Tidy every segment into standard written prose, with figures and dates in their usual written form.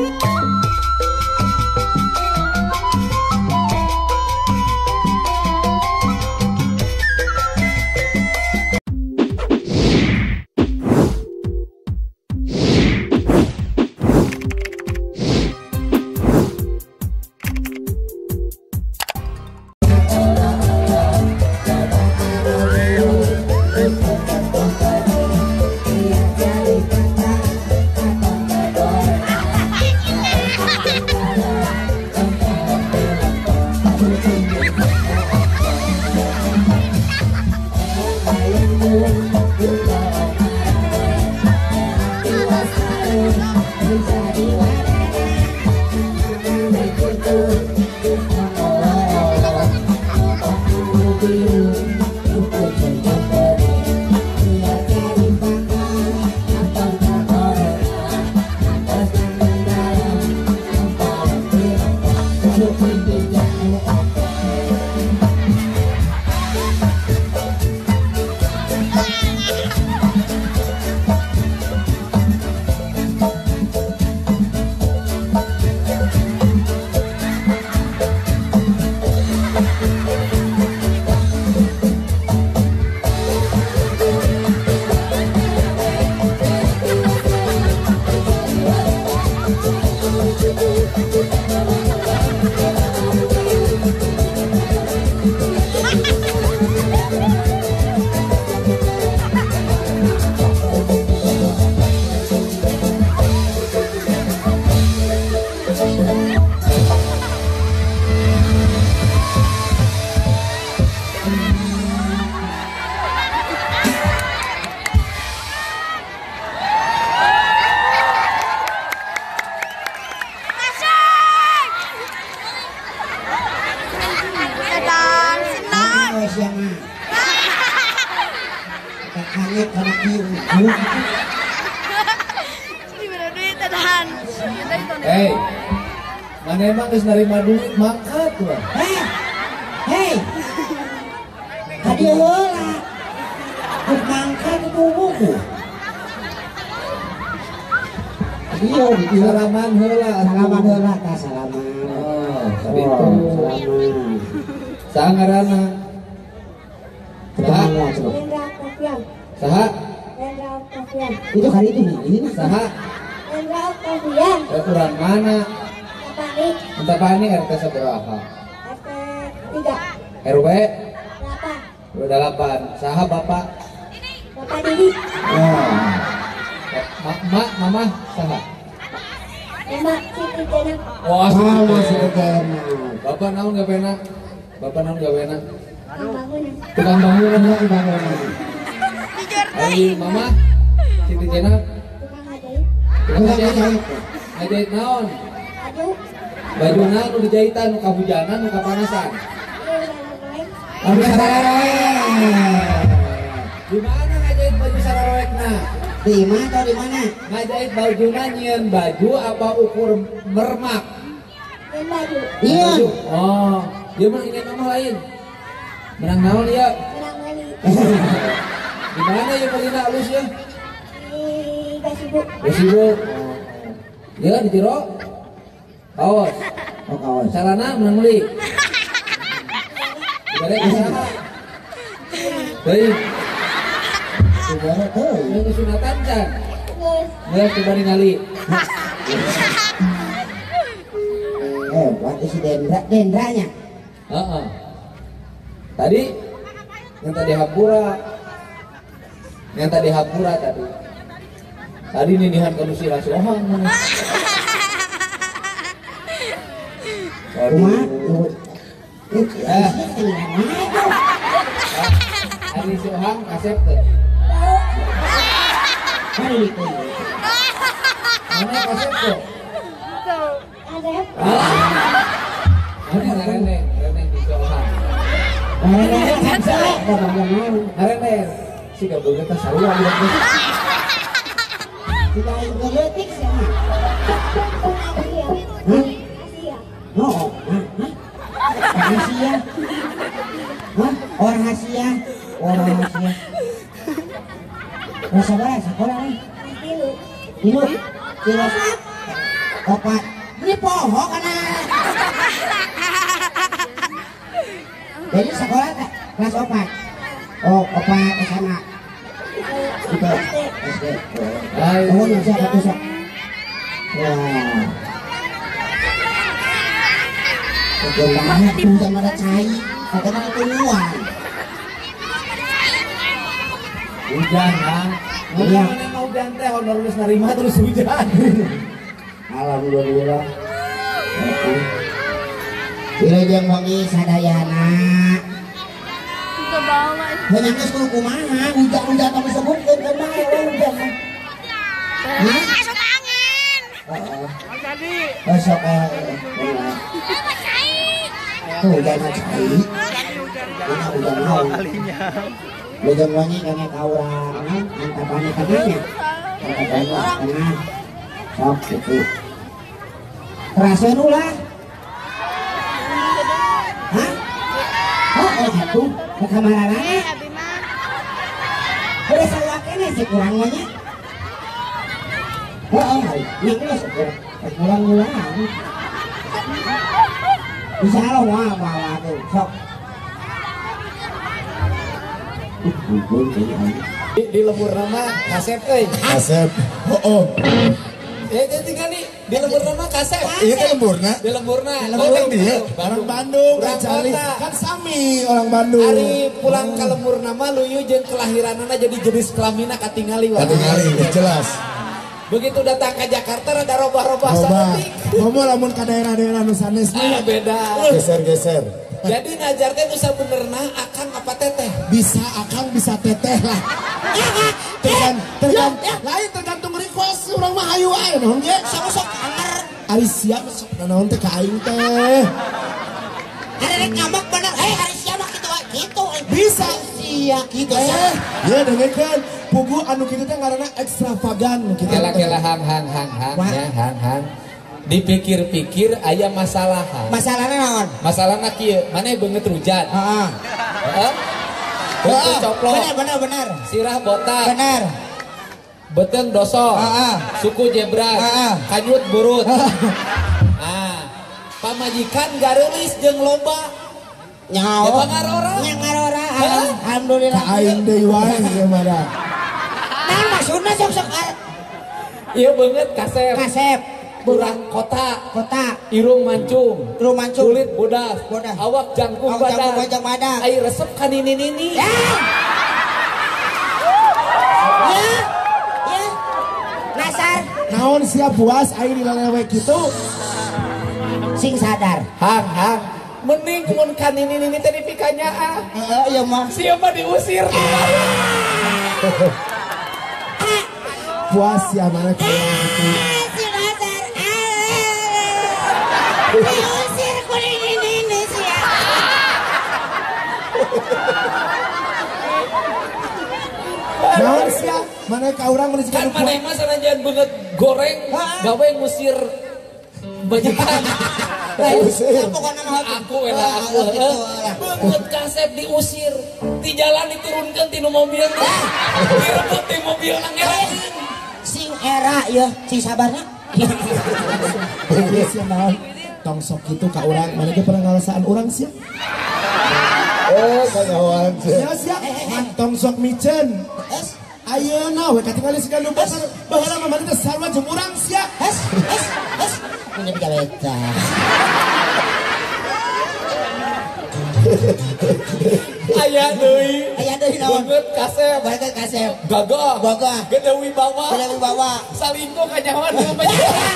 Hei, mana emang geus narima duit mangkat tuh. Hei, tadi heula, mangkat itu buku. Iya, salaman heula, tah salaman. Oh, sabitu. Salaman. Sangarana. Saha? Hendra Octavian. Saha? Hendra Octavian. Itu kali itu nih, ini Saha? Hendra Octavian. Kurang mana? Tapani. Entah pani RT seberapa? RT 3. RW 8. 28. Saha bapak? Bapak Didi. Mak, mama, saha? Mama Siti Jena. Wah, masih kena. Bapak naon gak penak? Bapak naon gak penak? Bangunan. Tukang bangunan ya, Dijertai. Ayo mama, Siti Jena. Tukang ngajahit. Tukang ngajahit. Ngajahit naon? Baju. Baju naon nu dijahitan, nu kahujanan, nu kapanasan. Baju sararoek. Di mana ngajahit baju sararoekna? Di mana atau di mana? Ngajahit baju nyieun baju apa ukur mermak? Dan baju. Iya. Baju. Oh, dia mah ingin nama lain. Menang naon ya? Menang Meli. Di mana ya paling halus ya? Di Gasibu. Gasibu. Ya di Tiro. Kaos. Oh kawan. Sarana menang beli. Balik ke sana. Baik. Saudara tuh. Yang kesunatan kan? Terus. Nggak coba ningali. Buat isi dendranya. Heeh. Tadi yang tadi hapura tadi. Tadi ninihan ke Nusi Rasohang. Rumah. Hari Sohang kasep tuh. Mana kasep tuh? Ada. Mana reneng di Sohang. Reneng si gabung kita sarua gitu. Tidak ada letik sih. Asia. Oh, Asia. Orang Asia. Rasa berapa sekolah nih? Tilu. Tilu. Opat. Ini poho kana. Jadi sekolah kelas opat. Oh, opat SMA. Itu SD. Oh, masih apa tuh, Sok? Wah. Oke banget tuh sama ada cai. Katanya itu luar. Hujan kan? Iya. Mana mau hujan teh honor geus narima terus hujan. Alhamdulillah. Wilujeng wengi sadayana. Ke bawah. Banyak geus kumaha, hujan-hujan tapi sebutkeun ke bae hujan. Masuk angin. Heeh. Jadi. Besok tuh hujan cai. Hujan mau. Hujan wangi kene ka urang, antapane ka dinya. Antapane tengah. Sok itu. Rasain ulah. Hah? Oh, satu. Ke kamarana. Abi mah. Udah saya kene sih kurang banyak. Oh, yang ini kurang ulang. Bisa lo bawa tuh, sok. Di lembur nama kasep euy. Asep. Oh. Tinggal di lembur nama kasep. Iya kan lemburna. Di lemburna. Orang dia, orang Bandung, Orang Cali. kota. Kan sami orang Bandung. Hari pulang ke lembur nama luyu jeung kelahiranana jadi jenis kelamina katingali wae. Katingali, jelas. Begitu datang ke Jakarta rada robah-robah Coba, saeutik. ngomong lamun ke daerah-daerah nu sanes Beda. geser-geser. Jadi najar teh nu sabenerna akang apa teteh? Bisa akang bisa teteh lah. Lain tergantung request urang mah hayu ae naon ge. Sok anger. Ari siap sok naon teh ka aing teh. Ada rek ngambek bener. Hari siapa gitu. Bisa. Iya gitu. Ya dengekeun pugu anu kitu teh ngaranna ekstravagan kitu. Kela-kela hang ya hang. Dipikir-pikir aya masalah. Masalahnya naon? Masalahna kieu, maneh beungeut rujan. Heeh. Heeh. Betul coplok. Bener. Sirah botak. Bener. Beteng dosol. Suku jebrat. Kanyut burut. Nah, pamajikan gareulis jeung loba. Nyawa. Ya pangarora. Nyangarora. Alhamdulillah. Aing deui wae ge mada. Nah, maksudna sok Ieu beungeut kasep. kasep. Burang kota. Irung mancung. Kulit bodas. Awak jangkung badan. Air resep kan ini. Ya. Nasar. Naon sia puas aing dilalewe kitu. Sing sadar. Hang. Mending mun kan ini teh dipikanya Iya mah. Siapa diusir? Puas ya mana kalau gitu. Si Nasar. Diusir ku ini sih. Naon sia mana ka urang mun Kan maneh mah sanajan beungeut goreng gawe ngusir bajikan. Usir. Aku beungeut kasep diusir. Di jalan diturunkeun ti nu mobil teh. Direbut di mobil nang ngerakin. Sing era ya, sing sabarnya. Sia naon tong sok kitu ka urang mana ge pernah ngarasaan urang sia. Oh, kawan sia. Tong sok micen. Ayeuna we katingali siga nu besar baheula mah mana teh sarua jeung urang sia. Punya tiga beca. Aya deui naon? beungeut kasep. Beungeut kasep. Gagah. Gede wibawa. Salingkuh ka nyawa nu bajikan.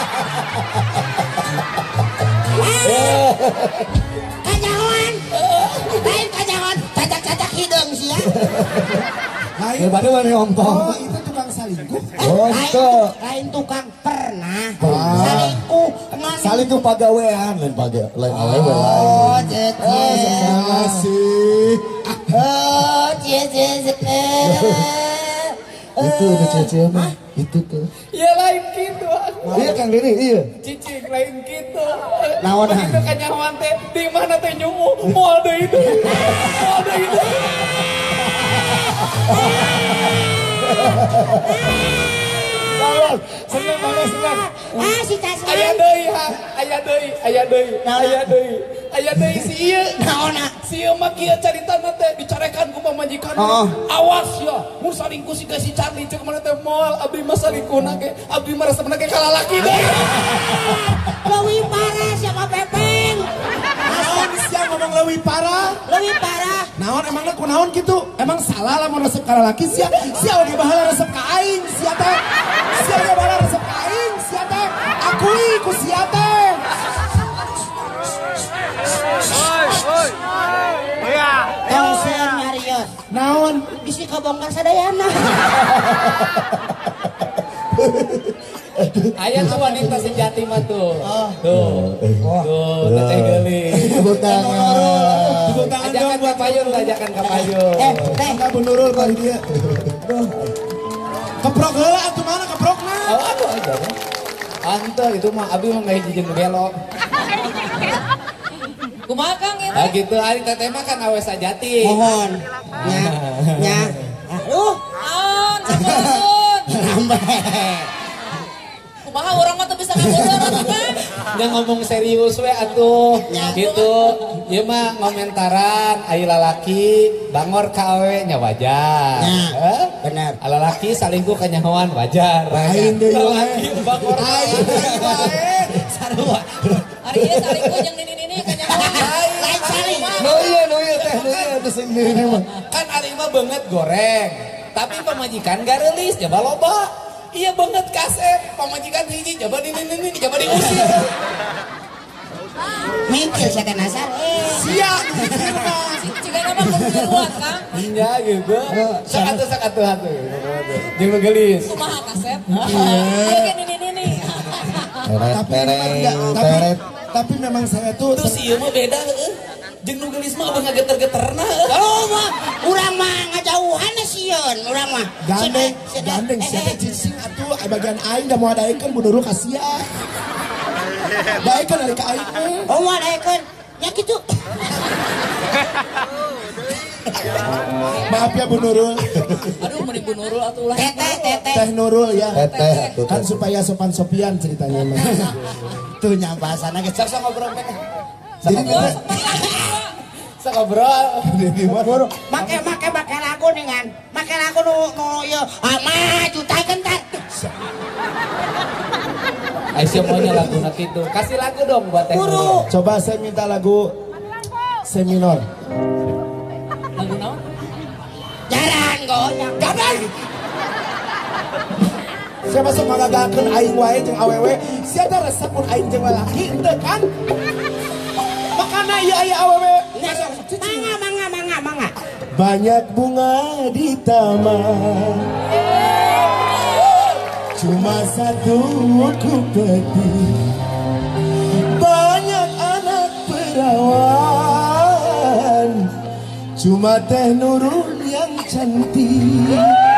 Kanyawan. Lain kanyawan. Cacak-cacak hidung sia. Lain Bade mana ompong. oh itu tukang salingkuh. Lain tukang pernah. Ah. Salingkuh pagawean lain lain awewe Oh, lain. cece. Sih. Oh, cece. Itu udah cece mah. Itu tuh. Ya lain kitu. Iya Kang Diri, iya. Cicing lain kitu. Naon Begitu ka nyawa teh di mana teh nyungu moal deui itu. Kalau Nurul. Seneng banget seneng. Si Tasman. Aya deui ha, aya deui si ieu. Naona? Si ieu mah kieu caritana teh dicarekan ku pamajikan. Awas ya, mun salingkuh si Charlie ceuk mana teh moal abdi mah salingkuhna ge, abdi mah resepna ge kalalaki deui. Leuwih parah siapa Pepeng? Naon sia ngomong leuwih parah? Leuwih parah. Naon emangna kunaon kitu? Emang salah lamun resep ka lalaki sia? Sia oge baheula resep ka aing sia teh. Sia oge baheula resep ka aing sia teh. Akui ku sia teh. Tongseun nyarios. Naon? Bisi kabongkar sadayana. Aya tuh wanita sejati mah tuh. Tuh, teteh geulis. Tepuk tangan. Tepuk tangan dong Ajakan buat ka payung, ajakan ka payung. Teh. Enggak Bu Nurul kali dia. Keprok heula atuh mana keprokna? Oh, aduh aja. Ante itu mah abi mah nggak hiji jeung belok. Kumaha Kang eta? Ah gitu, ari teteh mah kan awe sajati. Mohon. Nya. Aduh. Naon, sampun. Nambah. Kumaha urang mah teu bisa ngabodoh atuh Kang. Jangan ngomong serius we atuh. Gitu. Ieu mah ngomentaran ai lalaki bangor ka awe nya wajar. Benar. Lalaki salingkuh ka nyahoan wajar. Lain deui lalaki bangor Lain deui wae. sarua. Ari ieu salingkuh jeung nini-nini ka nyahoan. Lain saling. No iya teh no iya teh sendiri mah. Kan ari mah beungeut goreng. Tapi pamajikan garelis coba loba. Iya banget kasep, pamajikan hiji coba ini coba diusir. Mikir saya teh nasar. Siap. Jika nama keburuan Kang. Iya gitu. Sakatu hatu. Jeung nu geulis. Kumaha kasep? Iya kan ini. Tapi memang saya tuh Tuh si ieu mah beda heueuh. Jeung nu geulis mah abang geter-geterna. Oh mah, urang mah ngajauhan sieun, urang mah. gandeng siapa cicing atuh bagian aing da moal daekeun Bu Nurul kasihan. Daekeun ari ka aing. Oh mah daekeun. Ya kitu. Maaf ya Bu Nurul. Aduh mending Bu Nurul atuh ulah. Teh Nurul ya. Kan supaya sopan-sopian ceritanya mah. Tuh nya bahasana ge Sok ngobrol teh. Jadi kita Sok ngobrol. make lagu ningan. Make lagu nu ieu. Ah maju taikeun tah. Aisyah maunya lagu nak itu. Kasih lagu dong buat Teh Nurul. coba saya minta lagu seminor. Lagu naon? Jarang gonya. Gadang. Saya masuk magagakeun aing wae jeung awewe. Sia teh resep mun aing jeung lalaki henteu kan? Makana ieu aya awewe. Mangga. Banyak bunga di taman, cuma satu ku petik. Banyak anak perawan, cuma Teh Nurul yang cantik.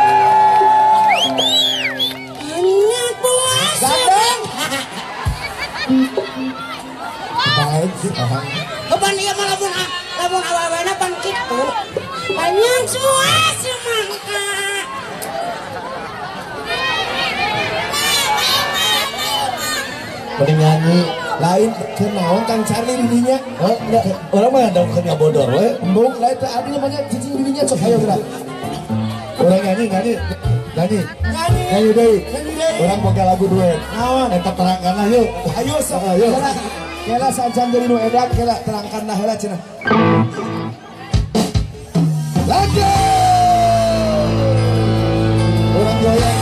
Banyak buah Gadang. Baik sih, Keban ieu mah lamun awewe-na pan kitu. Banyak buah semangka. mending nyanyi. Lain kenaon Kang Charlie dirinya. Oh, enggak. Orang mah ada kena bodor we. Embung lain teh adinya banyak cicing dirinya sok hayo gerak. Orang nyanyi. Nyanyi deui. Orang boga lagu duet. Naon eta terangkanna yuk. Ayo sok ayo. Kela sajan dari nu edan kela terangkanna heula cenah. Lagi. Orang goyang.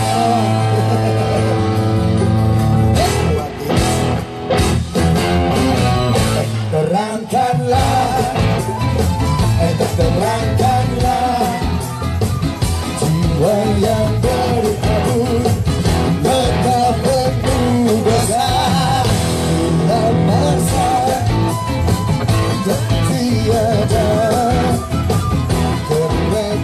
Terangkanlah jiwa yang berkabut, tetap penuh dosa, dalam masa dan tiada kerana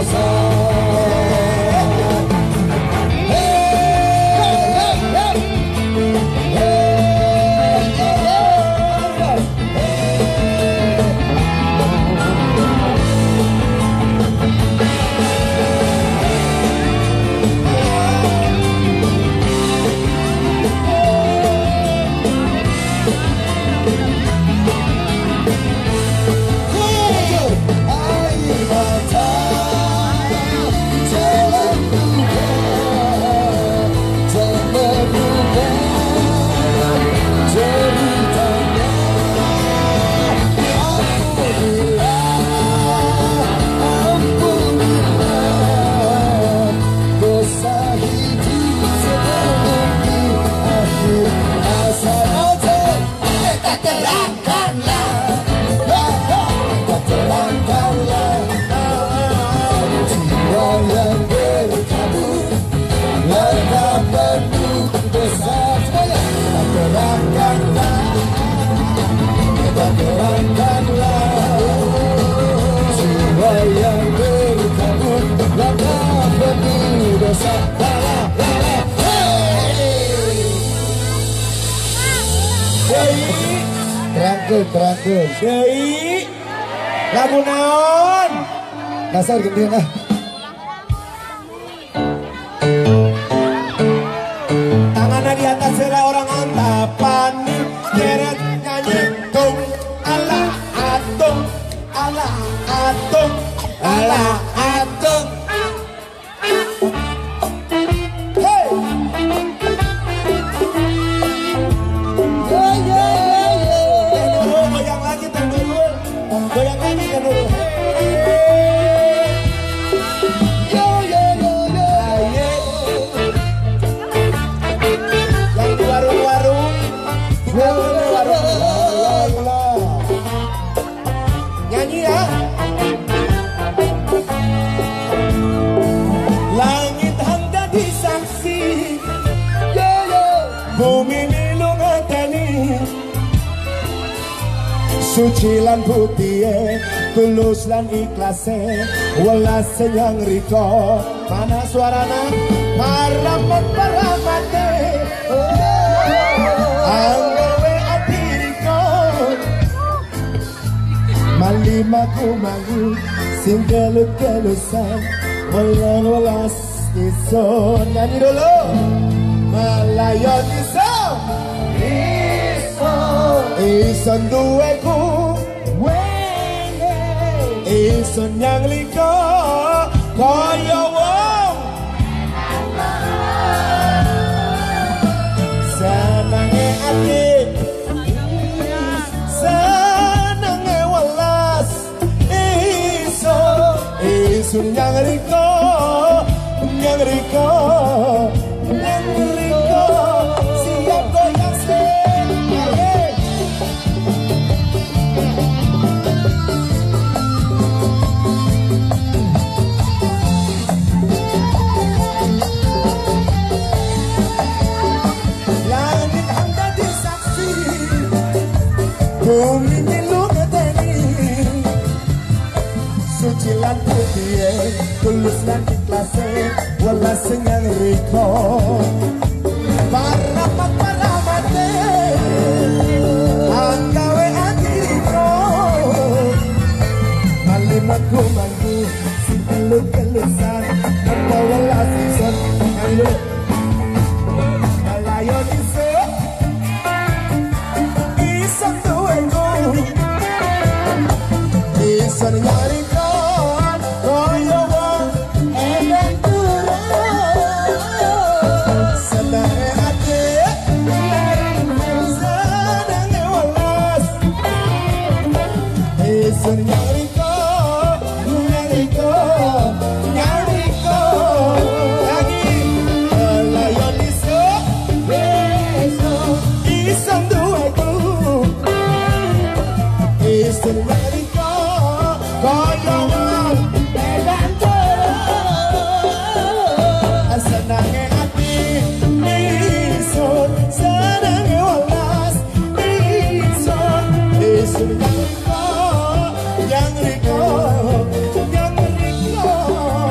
dosa. Terangkan Dei lagu naon dasar gendean ah. Tangannya di atas sera orang antapan keret nyanyi tung ala atung ala atung ala atung. Hey goyang lagi kan dulu. Yo yo yo yo. Yang di warung-warung, di warung-warung. Nyanyi ya. Langit hangga disaksi, yo yo. Bumi nilung ngateni. Suci lan putih, tulus lan ikhlas, welas yang riko. Mana suarana? Paramat paramate, anggawe ati riko. Malimaku mangu, sing gelut-gelusan, welas ison. Nyanyi dulu, Malayon ison. Ison duweku Ison yang liko kaya wong senange ati senange welas Ison yang liko yang liko yang liko siap goyang sih. Bumi nilung ngeteni, suci lan putih, tulus lan ikhlas, welas yang riko. Paramat-paramate, anggawe ati riko. Malimatku manggu, si gelut-gelusan, apa welas ison. Ayo, Malayon ison. Ison nyari kon, koyo wong edan turun. Senange ati, senange welas. Ison nyari kon, nyari kon, nyari kon. Lagi, Malayon ison, ison duweku. Ison nyari kaya wong edan turun. Senange ati ison, senange welas ison. Ison yang riko, yang riko, yang riko.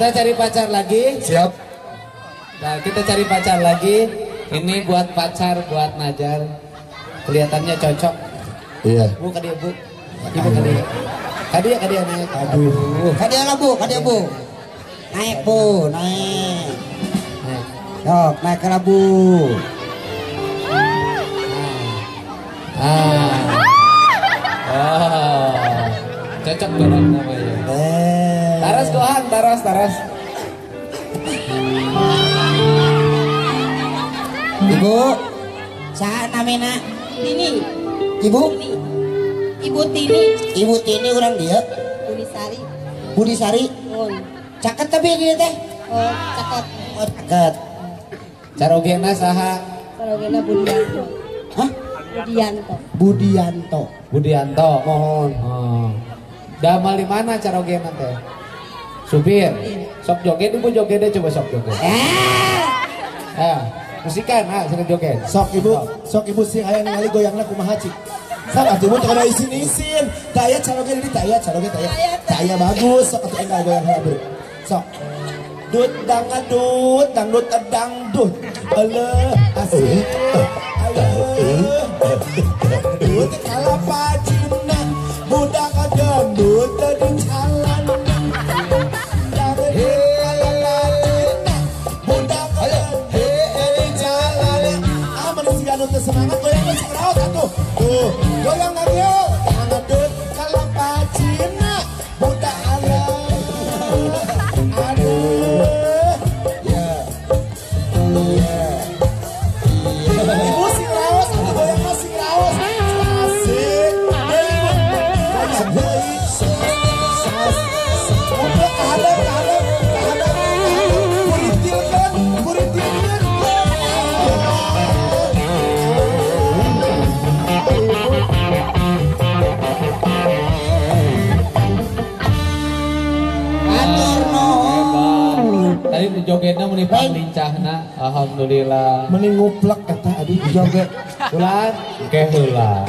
Kita cari pacar lagi. Siap. Nah, kita cari pacar lagi. Ini buat pacar, buat Najar. Kelihatannya cocok. Iya. Bu, kadia bu. Ibu kadia. Kadia naik. Aduh. Kadia lah bu, kadia bu. Naik bu, naik. Naik. Sok, naik ke lah bu. Oh. Cocok banget namanya. Taras Gohan, taras. Ibu, saha namina? Tini, Ibu, Ibu Tini, Ibu Tini orang dia. Bunisari, Budi Sari, Mun, caket tapi dia teh. oh, caket, Oh, caket. Carogena saha? Sarogena Budianto, Hah? Budianto, Budianto. Budianto. Mohon. Oh. Damal di mana Carogena teh? Supir. Sok joget ibu joget deh coba sok joget. Musikan, sering joget. Sok ibu sih aya ningali goyangna kumaha cik. Sok atuh ibu teu kada isin-isin. Daya caroge ini daya. Daya bagus sok atuh enggal goyang heula. Sok. Dangdut dangdut. Aleh asik. Dut kalapa cina budak dangdut di jalan. Semangat goyang musik raut atuh. Tuh, goyang lagi yuk. Ngadut kalapa cina budak alam. Aduh. Ya. Ibu sing raos, atuh goyang sing raos. Asik. Goyang deui. Udah kahadap. Kuritilkeun. Tadi jogetnya menipang lincahna. Alhamdulillah. Mending nguplek eta aduh joget. Ulan, heula.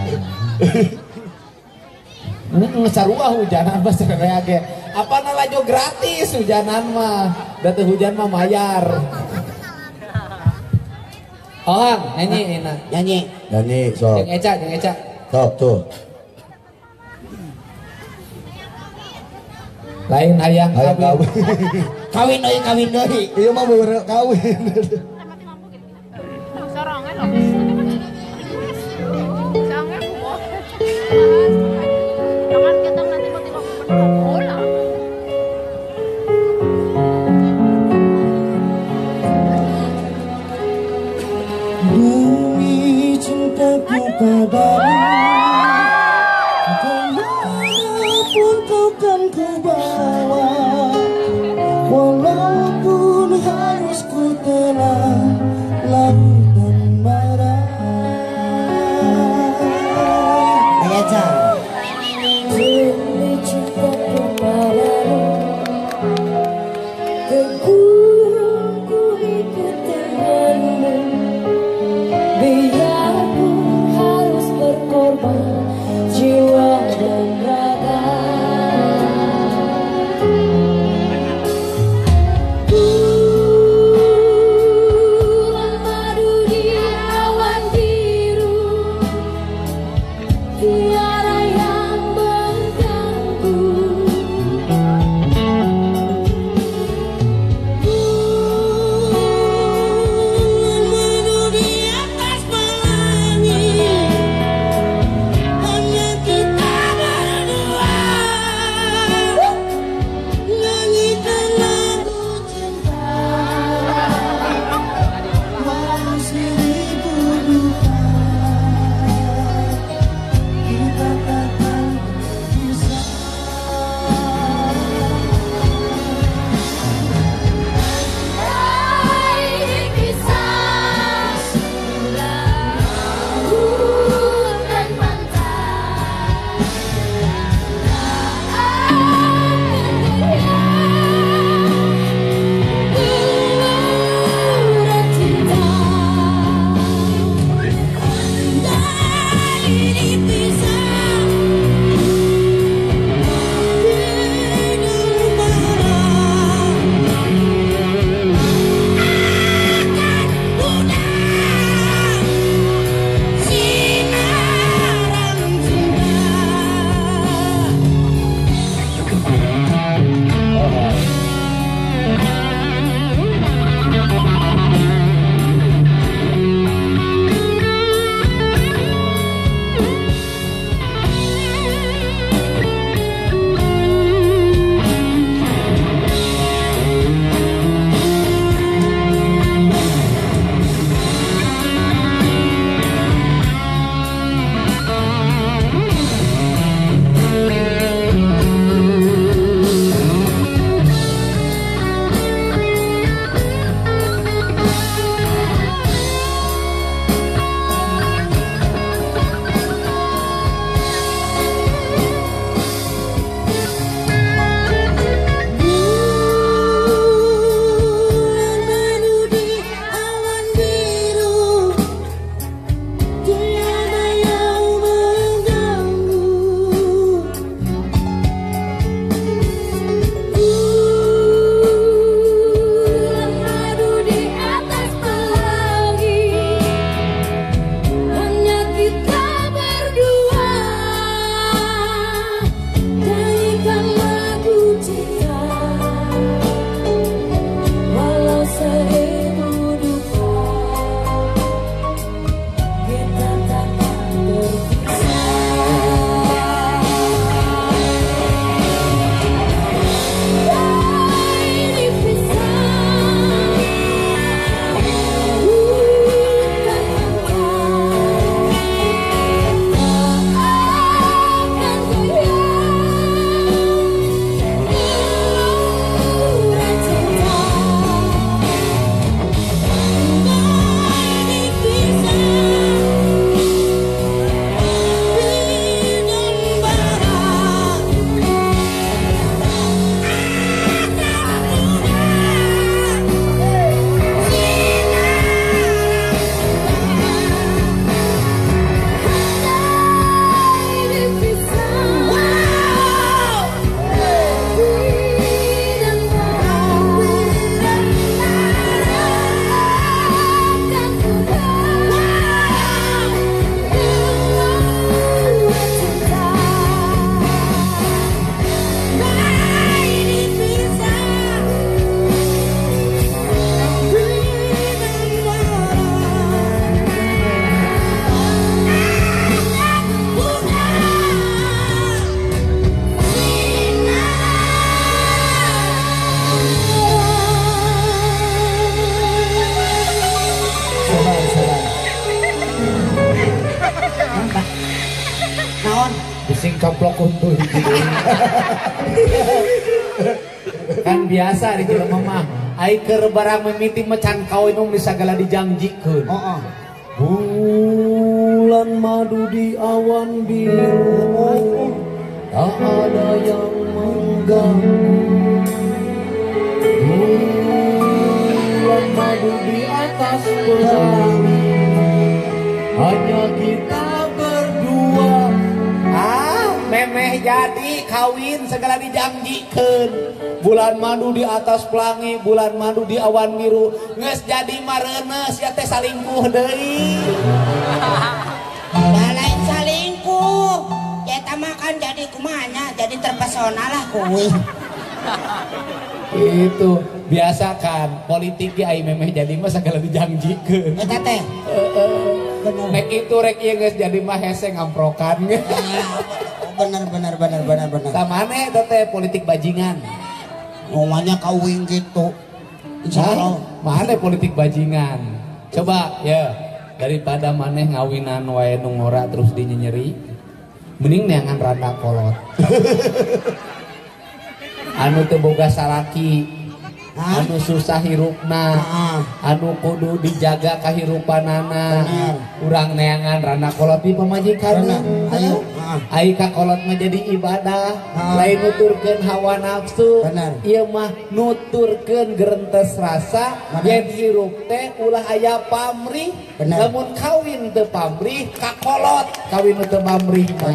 Ini sarua hujanan mah sebenarnya ge. Apa nalajo gratis hujanan mah. Da teu hujan mah mayar. Ohang, nyanyi enak. Nyanyi. Sok. Jeung Eca. Sok tuh. Lain hayang kawin. Kawin deui. Iya mah bener kawin. Sorangan loh. Sorangan kok. Jangan kita nanti mau tengok bola. Demi cintaku padamu, kemanapun kau kan ku bawa, walaupun harus ku telan lautan marah. Demi cintaku padamu, ke gunung ku ikut denganmu. Biarpun harus berkorban jiwa dan raga. Ku Kan biasa di jelema mah ai keur barang mimiti mecan kawin di sagala dijanjikeun. Bulan madu di awan biru, tak ada yang mengganggu. Bulan madu di atas pelangi, hanya kita berdua. Memeh jadi kawin segala dijanjikeun. Bulan madu di atas pelangi, bulan madu di awan biru, geus jadi mareuneus ya teh salingkuh deui. Lain salingkuh. Eta mah kan jadi kumanya, jadi terpesona lah kuwi. Itu biasa kan politik di ai memeh jadi mah segala dijanjikeun. Eta teh. Nek itu rek ieu geus jadi mah hese ngamprokan. Bener. Tamane eta teh politik bajingan. Ngomongnya kawin gitu. Insyaallah. Mana politik bajingan. Coba ya, daripada maneh ngawinan wae nu ngora terus dinyenyeri, mending neangan randa kolot. Anu teu boga salaki, anu susah hirupna, anu kudu dijaga kahirupanana. Urang neangan randa kolot di pamajikanna. Ayo, ai ka kolot mah jadi ibadah, lain nuturkeun hawa nafsu. Ieu mah nuturkeun gerentes rasa, yen hirup teh ulah aya pamrih. Lamun kawin teu pamrih ka kolot, kawin teu pamrih mah.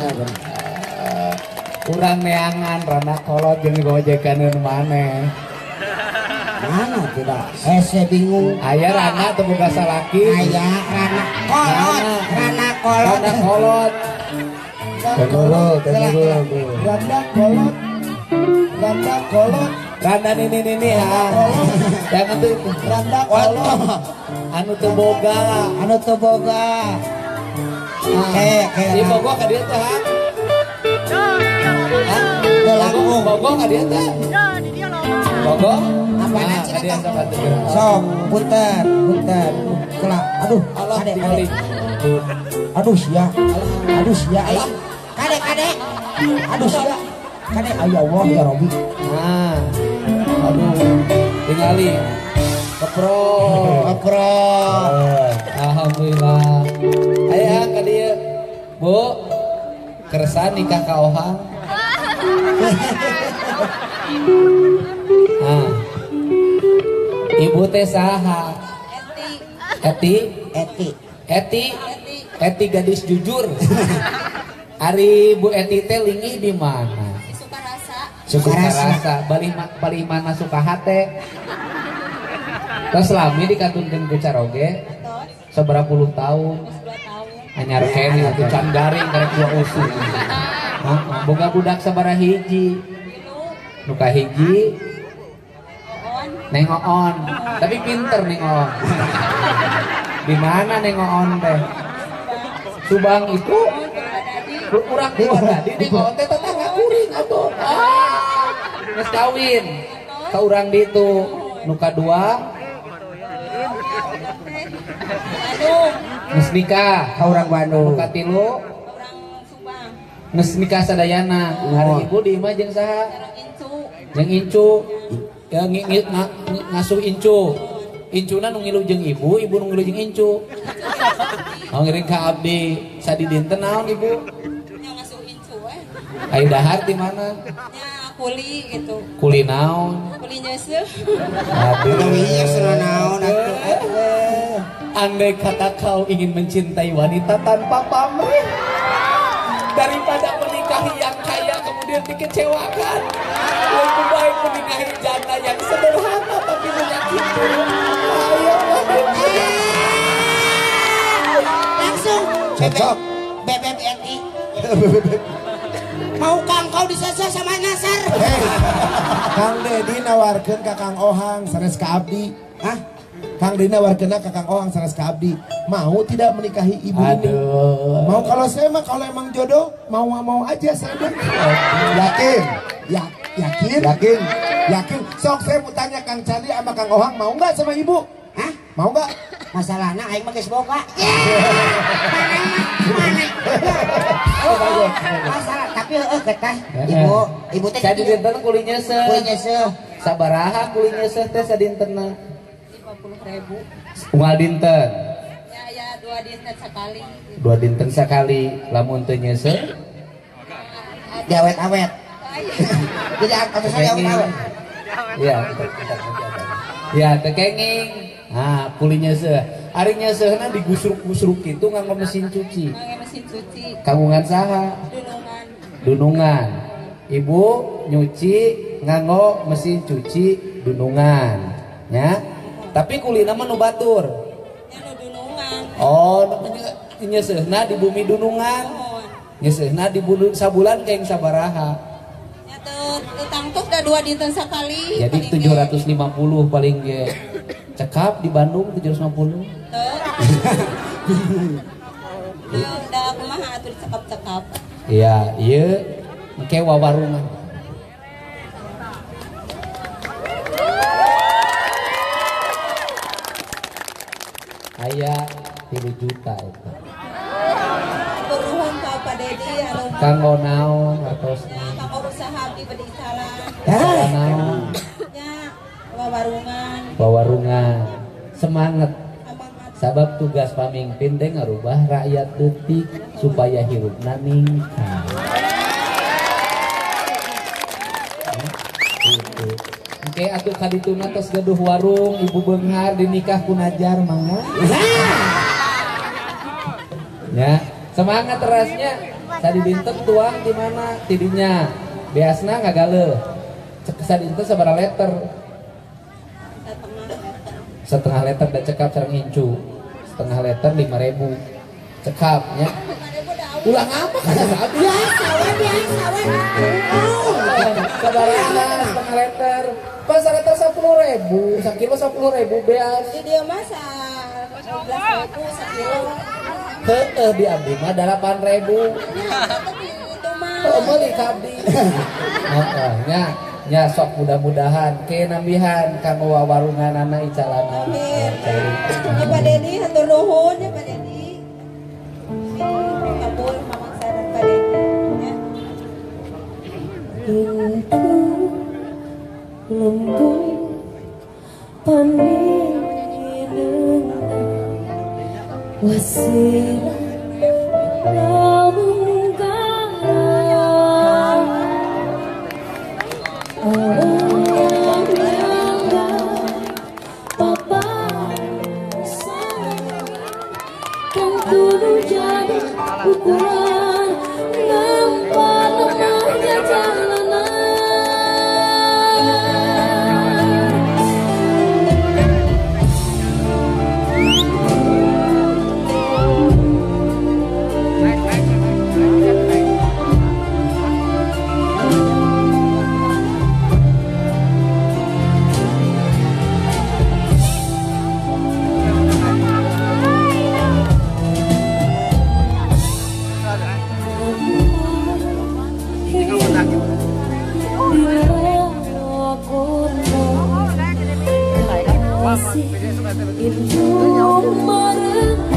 Urang neangan randa kolot jeung gojekaneun maneh. Mana tidak? Hese bingung. Aya rana teu boga salaki. Aya rana kolot. Randa kolot. Randa kolot. Randa nini ha. Jangan tuh randa kolot. Anu teu boga. Di boga ka dieu teh ha. Bogo ka dieu teh. Bogo. Apaan Ka dieu sabantu. Sok, punten. Kelak. Aduh, kade. Aduh sia. Kade. Aduh sia. Kade ya Allah ya Rabbi. Nah. Aduh. Tingali. Kepro. Alhamdulillah. Aya ka dieu. Bu. Kersa nikah ka Ohang. Nah. Ibu teh saha? Eti gadis jujur. Ari Bu Eti teh lingih di mana? Sukarasa. Bali mana Sukahate? Terus lami dikatunkeun ku Caroge. Seberapa puluh tahun? Anyar kene atuh can garing karek 2 usum. Boga budak sabaraha hiji? Nu kahiji Neng Oon, tapi pinter Neng Oon. Di mana Neng Oon teh? Subang itu kurang Purwadadi. Neng Oon teh tetangga kuring atuh. Geus kawin ka urang ditu. Nu kadua geus nikah ka urang Bandung. Nu katilu geus nikah sadayana. Hari ibu di imah jeung saha? Jeung Incu. Ya ngasuh Incuna nu ngilu jeung ibu nu ngilu jeung Incu. Ngiring ka abdi sadi dinten naon ibu? Ngasuh Incu Ai dahar di mana? Ya kuli gitu. Kuli naon? Kuli nyeuseul. Aduh. Nyeuseul naon atuh. Andai kata kau ingin mencintai wanita tanpa pamrih, daripada menikahi yang kaya kemudian dikecewakan, lebih baik menikahi janda yang sederhana tapi menyakiti. Ayo Langsung Cocok. Bebek Eti. Mau kang kau disasa sama Nasar? Kang Dedi nawarkeun ka Kang Ohang sanes ka abdi. Kang Dedi nawarkeun ka Kang Ohang sanes ka abdi. Mau tidak menikahi ibu ini? Mau. Kalau saya mah kalau emang jodoh mau aja saya. Yakin. Sok saya mau tanya Kang Candi sama Kang Ohang mau nggak sama ibu? Mau nggak? Masalahnya aing mah geus boga. Masalah tapi ketah ibu teh Saya dinten kuli nyeseh. kuli nyeseh. Sabaraha kuli nyeseh teh sadintenna? 50.000. Unggal dinten. Ya 2 dinten sekali. 2 dinten sekali. Lamun teu nyeseh Diawet-awet. Jadi atau saya awet-awet. iya. Ya tekenging. Nah, kuli nyeseh. Ari nyesehna digusruk-gusruk kitu nganggo mesin cuci. Pakai mesin cuci. Kagungan saha? Dunungan. Dunungan. Ibu nyuci nganggo mesin cuci dunungan. Ya. Tapi kulina mah nu batur. Ya nu dunungan. Oh, nyesehna di bumi dunungan. Mohon. Nyesehna di bumi sabulan kayak sabaraha. Ya tutang tos da 2 dinten sekali. Jadi 750 paling ge. Cekap di Bandung 750. Da kumaha atuh cekap-cekap. Iya, ieu engke wawarungan. Aya 3 juta eta. Nuhun ka Pak Dedi anu Kanggo naon atosna? ya kanggo usaha abdi bade salah. Kanggo naon? Ya wawarungan. Wawarungan. Semangat. Semangat. Sabab tugas pamimpin teh ngarubah rakyat leutik supaya hirupna ningkat. Gitu. Oke, atuh kadituna tos gaduh warung ibu beunghar dinikah ku Najar mangga. Ya, semangat terasnya. Tadi dinten tuang di mana tidinya? Beasna ngagaleun. Cek sadinten sabaraha liter? Setengah liter da cekap sareng incu. Setengah liter 5.000. Cekap nya. Ulang apa kan sabi? Biasa we. Sabaraha setengah liter? Pas liter 10.000, sakilo 10.000 beas. Di dia mah 12.000 sakilo. Heeh di abdi mah 8.000. Tapi itu mah Oh meuli ka abdi. Heeh nya sok mudah-mudahan ke nambihan kanggo wawarunganana icalana. amin. Ya Pak Dedi hatur nuhun ya Pak Dedi. Kabul mamangsa dan Pak Dedi ya. Pintu lembut paningan wasila namun garang orang yang papa sayang kan kudu jadi ukuran nampak lemahnya jalanan. Masih itu